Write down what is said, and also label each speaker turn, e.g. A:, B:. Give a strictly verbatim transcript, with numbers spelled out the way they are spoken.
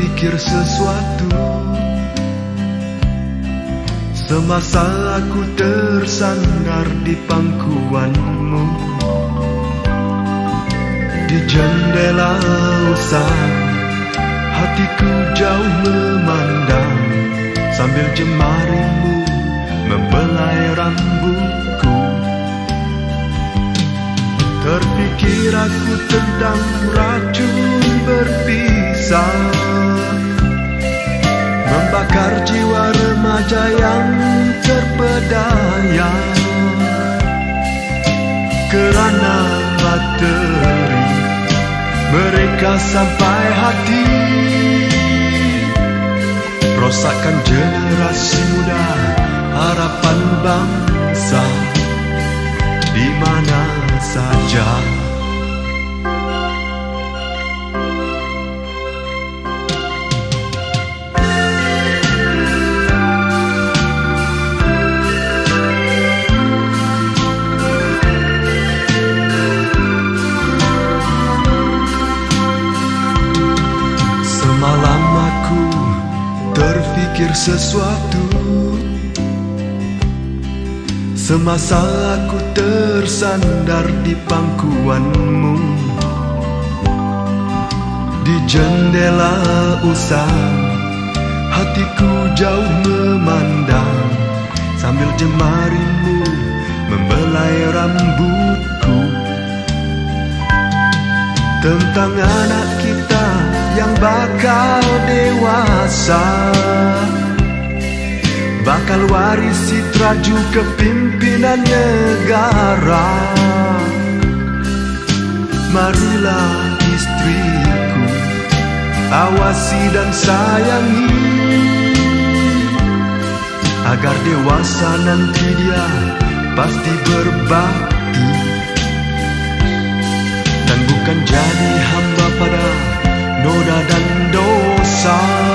A: terfikir sesuatu semasa aku tersandar di pangkuanmu. Di jendela usang, hatiku jauh memandang sambil jemarimu membelai rambutku. Terfikir aku tentang racun berpisah, membakar jiwa remaja yang terpedaya. Kerana materi mereka sampai hati, rosakkan generasi muda, harapan bangsa di mana saja. Semalam aku terfikir sesuatu semasa aku tersandar di pangkuanmu. Di jendela usang, hatiku jauh memandang sambil jemarimu membelai rambutku. Tentang anak kita yang bakal dewasa, bakal warisi traju kepimpinan negara. Marilah istriku, awasi dan sayangi, agar dewasa nanti dia pasti berbakti dan bukan jadi hamba pada noda dan dosa.